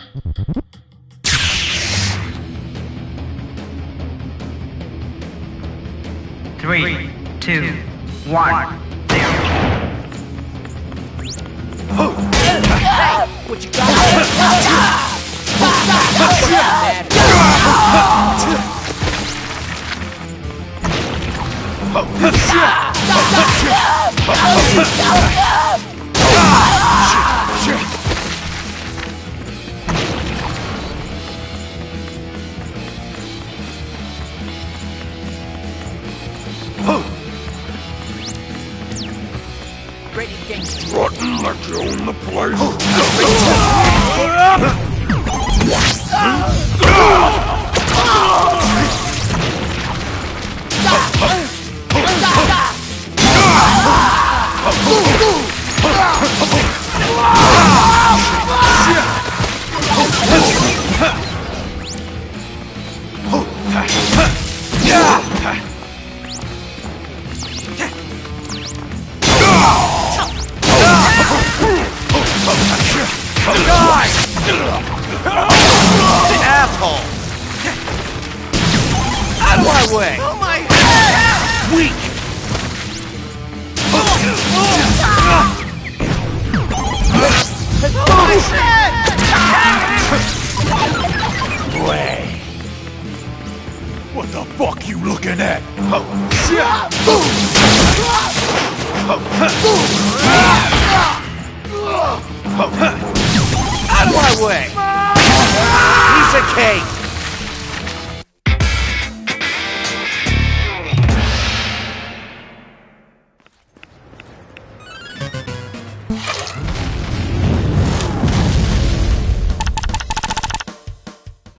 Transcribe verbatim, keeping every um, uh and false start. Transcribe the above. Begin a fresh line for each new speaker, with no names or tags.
Three, two, one, zero.
Hey, what you got? Ready, gangster.
Rotten like you own the place.
Asshole! Out of my way! Oh my head! Weak! Oh my shit!
Way. What the fuck you looking at?
Out of my way! Piece of cake!